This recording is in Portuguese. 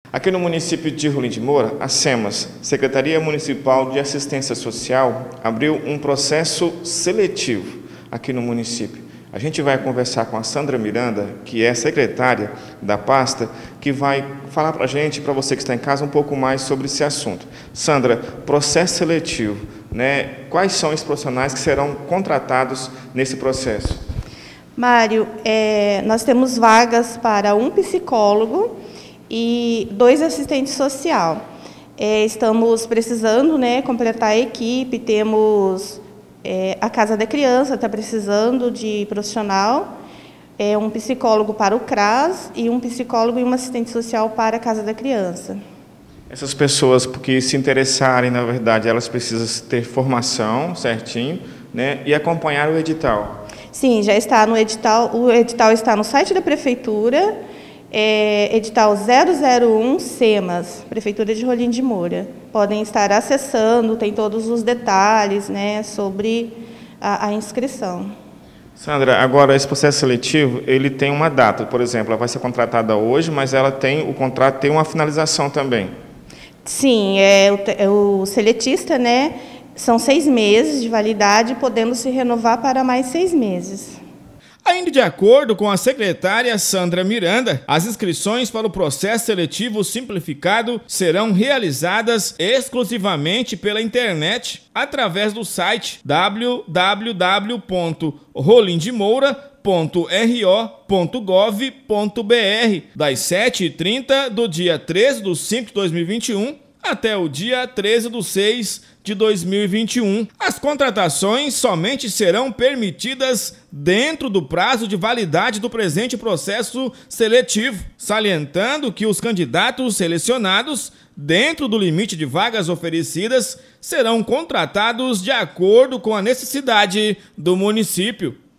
Aqui no município de Rolim de Moura, a SEMAS, Secretaria Municipal de Assistência Social, abriu um processo seletivo aqui no município. A gente vai conversar com a Sandra Miranda, que é secretária da pasta, que vai falar para a gente, para você que está em casa, um pouco mais sobre esse assunto. Sandra, processo seletivo, né? Quais são os profissionais que serão contratados nesse processo? Mário, nós temos vagas para um psicólogo e 2 assistentes social. Estamos precisando, completar a equipe, temos a Casa da Criança, está precisando de profissional, um psicólogo para o CRAS e um psicólogo e uma assistente social para a Casa da Criança. Essas pessoas que se interessarem, na verdade, elas precisam ter formação certinho, né, e acompanhar o edital. Sim, já está no edital, o edital está no site da Prefeitura, edital 001 SEMAS, Prefeitura de Rolim de Moura. Podem estar acessando, tem todos os detalhes, sobre a inscrição. Sandra, agora esse processo seletivo, ele tem uma data, por exemplo, ela vai ser contratada hoje, mas o contrato tem uma finalização também. Sim, o seletista, são 6 meses de validade, podendo se renovar para mais 6 meses. Ainda de acordo com a secretária Sandra Miranda, as inscrições para o processo seletivo simplificado serão realizadas exclusivamente pela internet, através do site www.rolindemoura.ro.gov.br, das 7h30 do dia 13/5/2021 até o dia 13/6/2021. As contratações somente serão permitidas dentro do prazo de validade do presente processo seletivo, salientando que os candidatos selecionados, dentro do limite de vagas oferecidas, serão contratados de acordo com a necessidade do município.